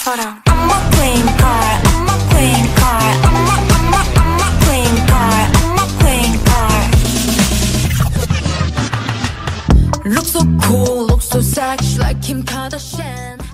Hold on. I'm a queen card. I'm a queen card. I'm a queen card. I'm a queen card. Look so cool, look so sexy like Kim Kardashian.